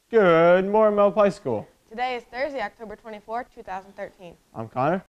Good morning, Melp High School. Today is Thursday, October 24, 2013. I'm Connor.